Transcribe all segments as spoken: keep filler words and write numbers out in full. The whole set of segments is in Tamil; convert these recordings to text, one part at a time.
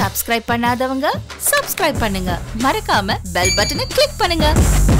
சப்ஸ்கிரைப் பண்ணாதவங்க சப்ஸ்கிரைப் பண்ணுங்க. மறக்காம பெல் பட்டனை கிளிக் பண்ணுங்க.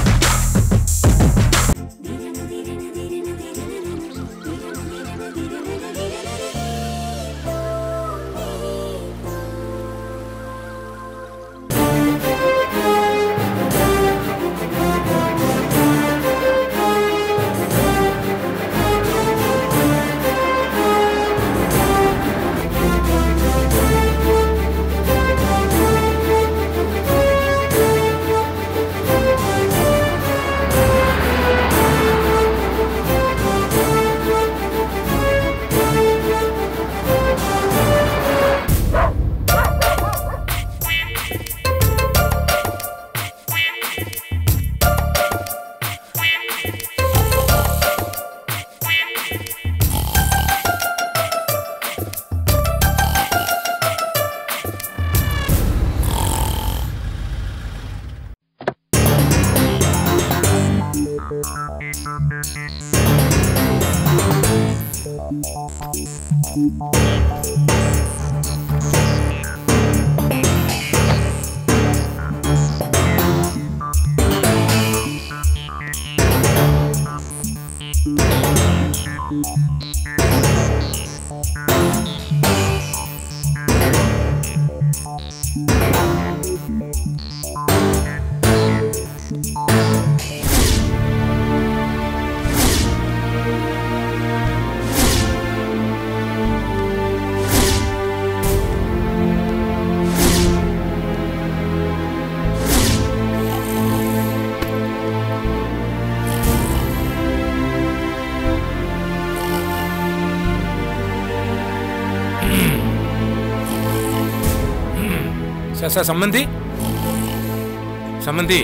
சார் சம்பந்தி சம்பந்தி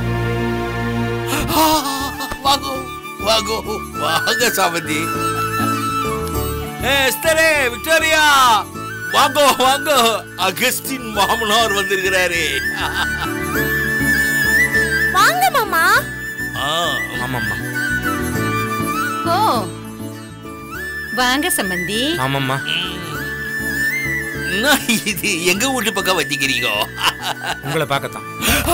வாங்க வாங்க வாங்க சம்பந்தி. எஸ்தரே விக்டோரியா வாங்க வாங்க. அகஸ்டின் மாமனார் வந்திருக்கிறாரு. வாங்க மாமா. ஆமாம்மா. ஓ வாங்க சம்பந்தி. ஆமாம்மா. இது எங்க வீட்டு பக்கம் வச்சுக்கிறீங்க? உங்களை பார்க்கத்தான்.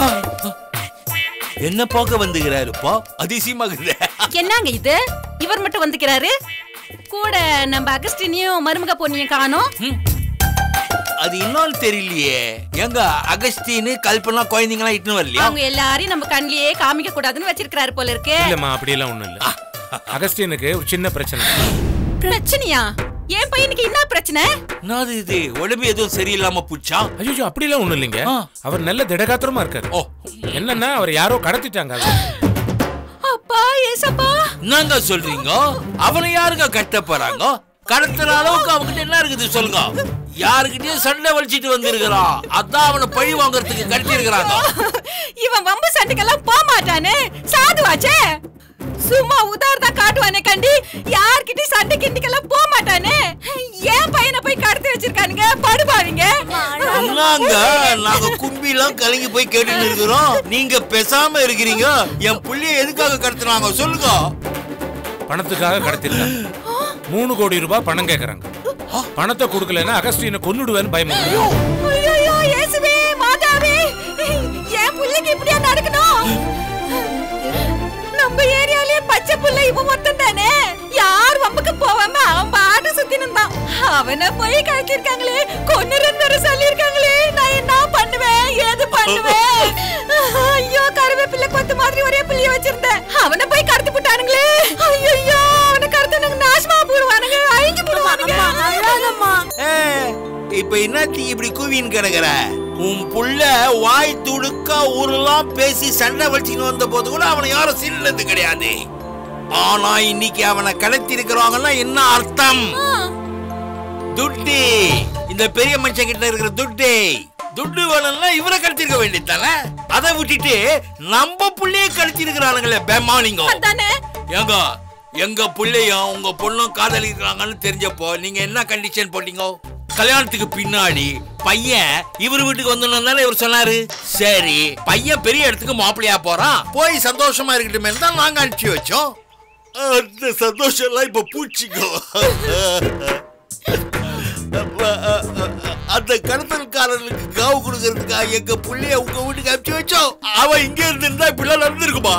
என்ன பார்க்க வந்துக்கிறாருப்பா? அதிசயமாகுது. என்னங்க இது? இவர் மட்டும் வந்துக்கிறாரு, கூட நம்ம அகஸ்டினியும் மருமக பொண்ணியும் காணோம். அது இன்னொன்னு தெரியலையே. எங்க அகஸ்டின் கல்பனா குழந்தைங்களா இட்டுன்னு வரலையா? அவங்க எல்லாரையும் நம்ம கண்ணிலேயே காமிக்க கூடாதுன்னு வச்சிருக்காரு போல இருக்கு. இல்லம்மா, அப்படி எல்லாம் ஒண்ணும் இல்ல. அகஸ்டினுக்கு ஒரு சின்ன பிரச்சனை. பிரச்சனையா? என் பையனுக்கு என்ன பிரச்சனை? நாது இது உடம்பு எதுவும் சரியில்லாம புச்சா? ஐயோ அப்படி எல்லாம் ஒண்ணும் இல்லைங்க. அவர் நல்ல திடகாத்திரமா இருக்காரு. ஓ என்னன்னா அவர் யாரோ கடத்திட்டாங்க. அப்பா ஏசப்பா, என்னங்க சொல்றீங்க? அவனை யாருங்க கட்ட போறாங்க? கடத்துற அளவுக்கு அவங்கிட்ட என்ன இருக்குது சொல்லுங்க. யாருக்கிட்டயும் சண்டை வலிச்சிட்டு வந்திருக்கிறான். அதான் அவனை பழி வாங்கறதுக்கு கடத்தி இருக்கிறாங்க. இவன் வம்பு சண்டைக்கெல்லாம் போக மாட்டானே, சாதுவாச்சே. சும்மா உதாரணம் காட்டுவானே கண்டி, யார்கிட்ட சண்டை கிண்டிக்கெல்லாம் போக மாட்டானே. ஏன் பையனை போய் கடத்தி வச்சிருக்கானுங்க படுபாவீங்க. என்னங்க நாங்க கும்பிலாம் கலங்கி போய் கேட்டுட்டு இருக்கிறோம், நீங்க பேசாம இருக்கிறீங்க. என் புள்ளைய எதுக்காக கடத்துறாங்க சொல்லுங்க. பணத்துக்காக கடத்திருக்காங்க. மூணு கோடி ரூபாய் பணம் கேக்குறாங்க. பணத்தை கொடுக்கலன்னா அகஸ்டினை கொன்னுடுவேன்னு பயமுறுத்துறாங்க. ஐயோ இயேசுவே மாதாவே, என் புள்ளைக்கு இப்படியா நடக்கணும்? நம்ம ஏரியாலே பச்சை புள்ள இவன் மொத்தம் தானே. யார் வம்புக்கு போவாம அவன் பாட்டு சுத்தி நின்றான். அவனை போய் கழட்டிருக்காங்களே, கொன்னுறன்னு சொல்லிருக்காங்களே. நான் என்ன பண்ணுவேன், ஏது பண்ணுவேன்? ஐயோ கருவேப்பிள்ளை கொத்து மாதிரி ஒரே புள்ளிய வச்சிருந்தேன், அவனை போய் கடத்தி போட்டானுங்களே. ஐயோ அவனை கடத்தினாங்க, நாசமா போடுவானுங்க, அழிஞ்சு போடுவானுங்க. இப்ப என்ன நீ இப்படி கூவின்னு கிடக்குற? உன் புள்ள வாய் துடுக்க ஊரெல்லாம் பேசி சண்டை வலிச்சுன்னு வந்த போது கூட அவனை யாரும் சீனது கிடையாது. ஆனா இன்னைக்கு அவனை கடத்தி இருக்கிறாங்கன்னா என்ன அர்த்தம்? துட்டு, இந்த பெரிய மனுஷன் கிட்ட இருக்கிற துட்டு துட்டு வேணும்னா இவரை கடத்திருக்க வேண்டியதானே. அதை விட்டுட்டு நம்ம புள்ளைய கடத்தி இருக்கிறானுங்களே பேமானிங்க. ஏங்க எங்க புள்ளையும் உங்க பொண்ணும் காதலிக்கிறாங்கன்னு தெரிஞ்சப்போ நீங்க என்ன கண்டிஷன் போட்டீங்க? கல்யாணத்துக்கு பின்னாடி பையன் இவர் வீட்டுக்கு வந்து இவர் சொன்னாரு. சரி பையன் பெரிய இடத்துக்கு மாப்பிள்ளையா போறான், போய் சந்தோஷமா இருக்கட்டுமே தான் நாங்க அனுப்பிச்சு வச்சோம். அந்த சந்தோஷம் எல்லாம் இப்ப பூச்சிக்கோ. அந்த அந்த கடத்தல்காரனுக்கு காவு கொடுக்கறதுக்காக எங்க புள்ளைய உங்க வீட்டுக்கு அனுப்பிச்சு வச்சோம். அவன் இங்க இருந்திருந்தா இப்படிலாம் நடந்திருக்குமா?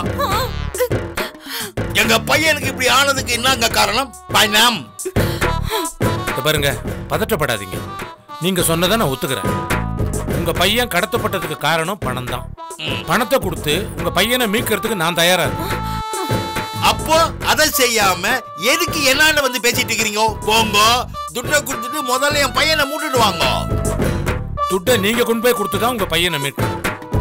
எங்க பையனுக்கு இப்படி ஆனதுக்கு என்னங்க காரணம்? பணம். பாருங்க, பதட்டப்படாதீங்க. நீங்க சொன்னதை நான் ஒத்துக்கிறேன். உங்க பையன் கடத்தப்பட்டதுக்கு காரணம் பணம் தான். பணத்தை கொடுத்து உங்க பையனை மீட்கிறதுக்கு நான் தயாரா இருக்கேன். அப்போ அதை செய்யாம எதுக்கு என்னன்னு வந்து பேசிட்டு இருக்கீங்க? போங்க, துட்டை கொடுத்துட்டு முதல்ல என் பையனை மூட்டுட்டு வாங்க. துட்டை நீங்க கொண்டு போய் கொடுத்துதான் உங்க பையனை மீட்கணும்.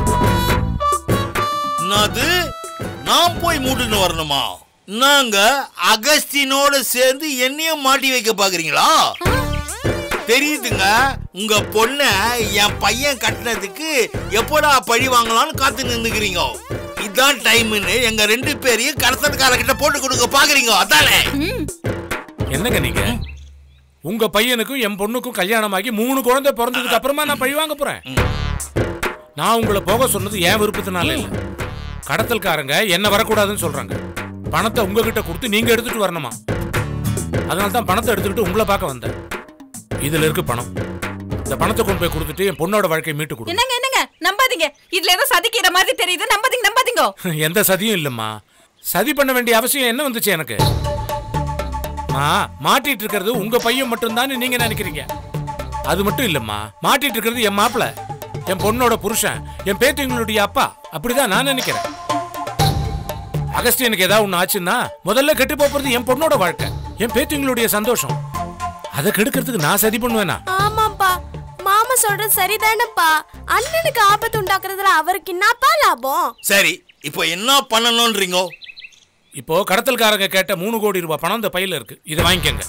என்னது? நான் போய் மூட்டுன்னு வரணுமா? நாங்க அகஸ்டினோட சேர்ந்து என்னையும் மாட்டி வைக்க பாக்குறீங்களா? தெரியுதுங்க, உங்க பொண்ண என் பையன் கட்டினதுக்கு எப்போடா பழி வாங்கலாம்னு காத்து நின்னுக்கிறீங்க. இதான் டைம்னு எங்க ரெண்டு பேரையும் கடத்தல்கார கிட்ட போட்டு கொடுக்க பாக்குறீங்க. அதானே? என்னங்க நீங்க? உங்க பையனுக்கும் என் பொண்ணுக்கும் கல்யாணம் ஆகி மூணு குழந்தை பிறந்ததுக்கு அப்புறமா நான் பழி வாங்க போறேன்? நான் உங்களை போக சொன்னது ஏன் விருப்பத்தினால இல்ல. கடத்தல்காரங்க என்ன வரக்கூடாதுன்னு சொல்றாங்க. பணத்தை உங்ககிட்ட கொடுத்து நீங்க எடுத்துட்டு வரணுமா? அதனால தான் பணத்தை எடுத்துக்கிட்டு உங்களை பார்க்க வந்தேன். இதுல இருக்கு பணம். இந்த பணத்தை கொண்டு போய் கொடுத்துட்டு என் பொண்ணோட வாழ்க்கையை மீட்டு கொடு. என்னங்க என்னங்க நம்பாதீங்க. இதுல ஏதோ சதிக்கிற மாதிரி தெரியுது. நம்பாதீங்க நம்பாதீங்க. எந்த சதியும் இல்லம்மா. சதி பண்ண வேண்டிய அவசியம் என்ன வந்துச்சு எனக்கு? மா, மாட்டிட்டு இருக்கிறது உங்க பையன் மட்டும்தான் நீங்க நினைக்கிறீங்க. அது மட்டும் இல்லம்மா, மாட்டிட்டு இருக்கிறது என் மாப்பிள்ள, என் பொண்ணோட புருஷன், என் பேத்திங்களுடைய அப்பா. அப்படிதான் நான் நினைக்கிறேன். அகஸ்டியனுக்கு ஏதாவது ஒண்ணு ஆச்சுன்னா முதல்ல கெட்டு போறது என் பொண்ணோட வாழ்க்கை, என் பேத்திங்களுடைய சந்தோஷம். அதை கெடுக்கிறதுக்கு நான் சதி பண்ணுவேனா? ஆமாப்பா, மாமா சொல்றது சரிதானப்பா. அண்ணனுக்கு ஆபத்து உண்டாக்குறதுல அவருக்கு என்னப்பா லாபம்? சரி, இப்போ என்ன பண்ணணும்ன்றீங்க? இப்போ கடத்தல்காரங்க கேட்ட மூணு கோடி ரூபாய் பணம் இந்த பையில இருக்கு. இதை வாங்கிக்கங்க.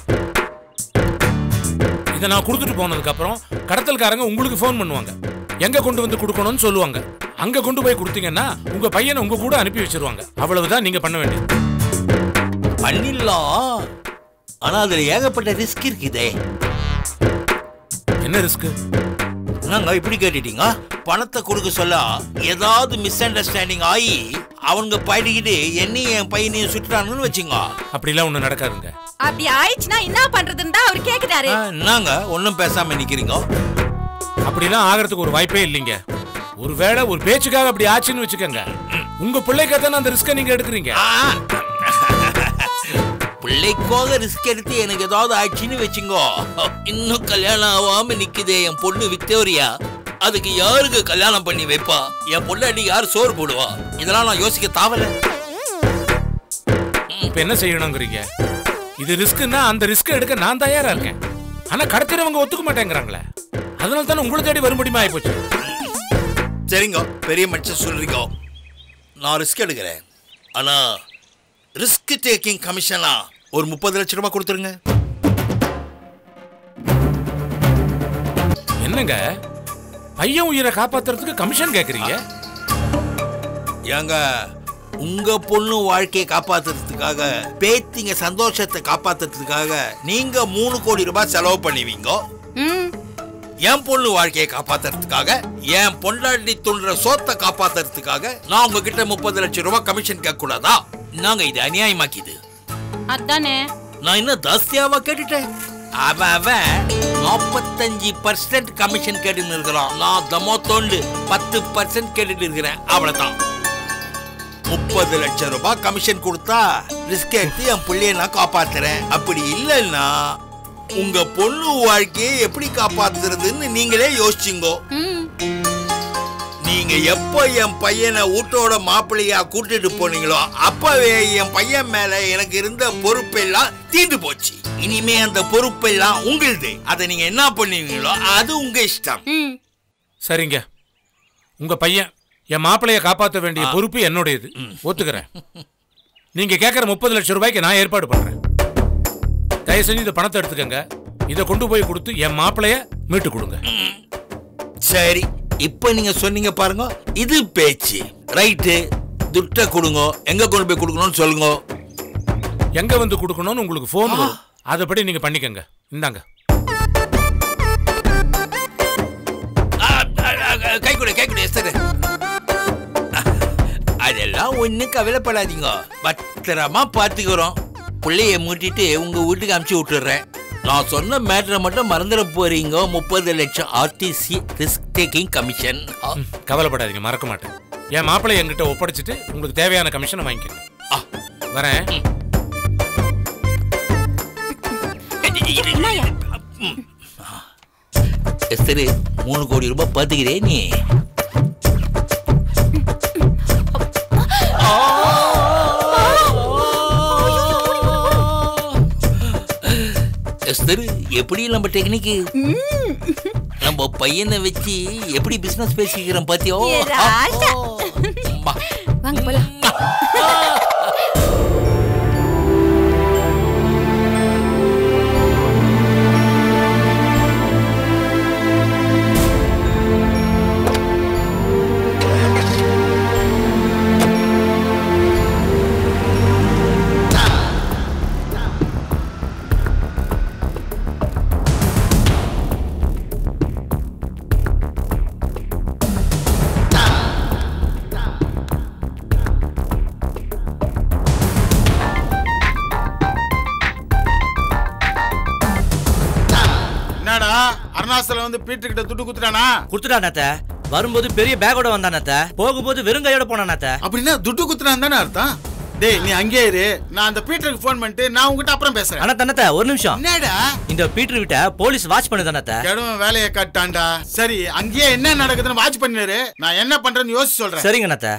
இதை நான் கொடுத்துட்டு போனதுக்கு அப்புறம் கடத்தல்காரங்க உங்களுக்கு போன் பண்ணுவாங்க. எங்க கொண்டு வந்து கொடுக்கணும்னு சொல்லுவாங்க. அங்க கொண்டு போய் கொடுத்தீங்கன்னா உங்க பையனை உங்க கூட அனுப்பி வச்சிருவாங்க. அவ்வளவுதான் நீங்க பண்ண வேண்டியது. பண்ணிடலாம், ஆனா அதுல ஏகப்பட்ட ரிஸ்க் இருக்குதே. என்ன ரிஸ்க்? நாங்க இப்படி கேட்டுட்டீங்க. பணத்தை கொடுக்க சொல்ல ஏதாவது மிஸ் அண்டர்ஸ்டாண்டிங் ஆகி அவங்க பழகிட்டு என்னையும் என் பையனையும் சுற்றுறாங்கன்னு வச்சுங்க. அப்படிலாம் ஒண்ணு நடக்காதுங்க. அப்படி ஆயிடுச்சுன்னா என்ன பண்றதுன்னு தான் அவர் கேக்குறாரு. நாங்க ஒன்னும் பேசாம நிக்கிறீங்க. அப்படிலாம் ஆகிறதுக்கு ஒரு வாய்ப்பே இல்லைங்க. ஒருவேளை ஒரு பேச்சுக்காக அப்படி ஆச்சுன்னு வச்சுக்கோங்க, உங்க பிள்ளைக்காக அந்த ரிஸ்க நீங்க எடுக்கிறீங்க. பிள்ளைக்காக ரிஸ்க் எடுத்து எனக்கு ஏதாவது ஆச்சுன்னு வச்சுங்க, இன்னும் கல்யாணம் ஆகாம நிக்குதே என் பொண்ணு விக்டோரியா. அதுக்கு யாருக்கு கல்யாணம் பண்ணி வைப்பா? என் பொண்ணாடி யார் சோறு போடுவா? இதெல்லாம் நான் யோசிக்க தாவல. இப்ப என்ன செய்யணுங்கிறீங்க? இது ரிஸ்க்னா அந்த ரிஸ்க் எடுக்க நான் தயாரா இருக்கேன். ஆனா கடத்துறவங்க ஒத்துக்க மாட்டேங்கிறாங்களே, அதனால தானே உங்களை தேடி வரும்படிமா ஆயிப்போச்சு. சரிங்க, பெரிய மனுஷன் சொல்றீங்க, நான் ரிஸ்க் எடுக்கிறேன். ஆனா ரிஸ்க் டேக்கிங் கமிஷனா ஒரு முப்பது லட்சம் ரூபாய் கொடுத்துருங்க. என்னங்க பையன் உயிரை காப்பாத்துறதுக்கு கமிஷன் கேக்குறீங்க? ஏங்க, உங்க பொண்ணு வாழ்க்கையை காப்பாத்துறதுக்காக, பேத்திங்க சந்தோஷத்தை காப்பாத்துறதுக்காக நீங்க மூணு கோடி ரூபாய் செலவு பண்ணுவீங்க. என் பொண்ணு வாழ்க்கையை காப்பாத்துறதுக்காக, என் பொண்டாட்டி துண்ற சோத்தை காப்பாத்துறதுக்காக நான் உங்ககிட்ட முப்பது லட்சம் ரூபாய் கமிஷன் கேட்க கூடாதா? நாங்க இது அநியாயமாக்கிது. அதானே நான் இன்னும் ஜாஸ்தியாவா கேட்டுட்டேன். அவன் அவன் நாற்பத்தஞ்சு பர்சன்ட் கமிஷன் கேட்டுன்னு இருக்கிறான். நான் தமோ தோண்டு பத்து பர்சன்ட் கேட்டுட்டு இருக்கிறேன். அவ்வளவுதான். முப்பது லட்சம் ரூபாய் கமிஷன் கொடுத்தா ரிஸ்க் எடுத்து என் பிள்ளைய நான் காப்பாத்துறேன். அப்படி இல்லைன்னா உங்க பொண்ணு வாழ்க்கையை எப்படி காப்பாத்துறதுன்னு நீங்களே யோசிச்சுங்கோ. நீங்க எப்ப என் பையனை வீட்டோட மாப்பிள்ளையா கூட்டிட்டு போனீங்களோ அப்பவே என் பையன் மேல எனக்கு இருந்த பொறுப்பெல்லாம் தீர்ந்து போச்சு. இனிமே அந்த பொறுப்பெல்லாம் உங்களுது. அதை நீங்க என்ன பண்ணுவீங்களோ அது உங்க இஷ்டம். சரிங்க, உங்க பையன் என் மாப்பிள்ளைய காப்பாற்ற வேண்டிய பொறுப்பு என்னுடையது, ஒத்துக்கிறேன். நீங்க கேட்கற முப்பது லட்சம் ரூபாய்க்கு நான் ஏற்பாடு பண்றேன். தயவு செஞ்சு இந்த பணத்தை எடுத்துக்கங்க. இதை கொண்டு போய் கொடுத்து என் மாப்பிள்ளைய மீட்டு கொடுங்க. சரி, இப்ப நீங்க சொன்னீங்க பாருங்க, இது பேச்சு ரைட்டு. துட்ட கொடுங்க, எங்க கொண்டு போய் கொடுக்கணும்னு சொல்லுங்க. எங்க வந்து கொடுக்கணும்னு உங்களுக்கு போன் வரும், அதப்படி நீங்க பண்ணிக்கங்க. இந்தாங்க. கை கொடு, கை கொடு. சரி, அதெல்லாம் ஒண்ணு கவலைப்படாதீங்க, பத்திரமா பாத்துக்கிறோம். பிள்ளைய மூட்டிட்டு உங்க வீட்டுக்கு அனுப்பிச்சு விட்டுறேன். நான் சொன்ன மேட்டரை மட்டும் மறந்துட போறீங்க. முப்பது லட்சம் ஆர்டிசி ரிஸ்க் டேக்கிங் கமிஷன். கவலைப்படாதீங்க, மறக்க மாட்டேன். என் மாப்பிள்ளை என்கிட்ட ஒப்படைச்சிட்டு உங்களுக்கு தேவையான கமிஷனை வாங்கிக்க. வரேன். சரி, மூணு கோடி ரூபாய் பாத்துக்கிறே நீ. எப்படி நம்ம டெக்னிக்கு நம்ம பையனை வச்சு எப்படி பிசினஸ் பேசிக்கிறோம் பாத்தியோ. வாங்க போலாம். அருணாசலம் வந்து பீட்டர் கிட்ட துட்டு குத்துறானா? குடுத்துட்டானே. வரும்போது பெரிய பேக்கோட வந்தானே, போகும்போது வெறும் கையோட போனானே. அப்படின்னா துட்டு குத்துறான் தானே அர்த்தம். டேய் நீ அங்கேயே இரு, நான் அந்த பீட்டருக்கு ஃபோன் பண்ணிட்டு நான் உங்ககிட்ட அப்புறம் பேசுறேன். அண்ணா தன்னத்த ஒரு நிமிஷம். என்னடா இந்த பீட்டர் விட்ட போலீஸ் வாட்ச் பண்ணுதானே. கெடவன் வேலையை கட்டான்டா. சரி அங்கேயே என்ன நடக்குதுன்னு வாட்ச் பண்ணிரு, நான் என்ன பண்றேன்னு யோசிச்சு சொல்றேன். சரிங்க அண்ணா.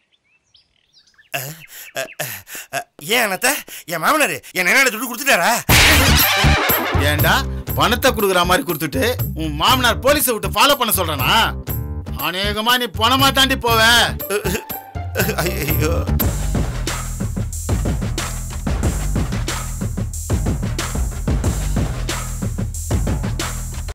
ஏன் அண்ணா என் மாமனாரு என் என்ன துட்டு கொடுத்துட்டாரா? ஏண்டா பணத்தை குடுக்குற மாதிரி கொடுத்துட்டு உன் மாமனார் போலீஸை விட்டு ஃபாலோ பண்ண சொல்றானா? அநேகமா நீ பணமா தாண்டி போவ. ஐயோ